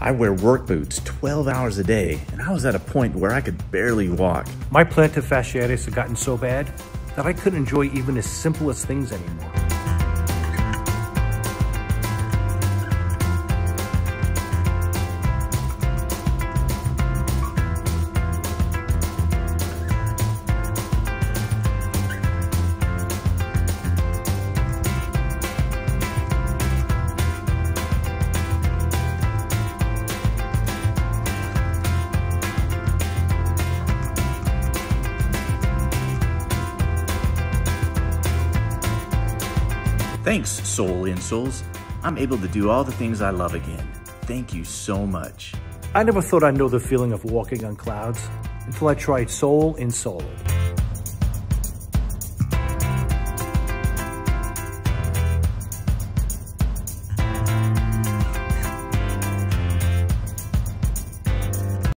I wear work boots 12 hours a day, and I was at a point where I could barely walk. My plantar fasciitis had gotten so bad that I couldn't enjoy even the simplest things anymore. Thanks, Soul Insoles. I'm able to do all the things I love again. Thank you so much. I never thought I'd know the feeling of walking on clouds until I tried Soul Insole.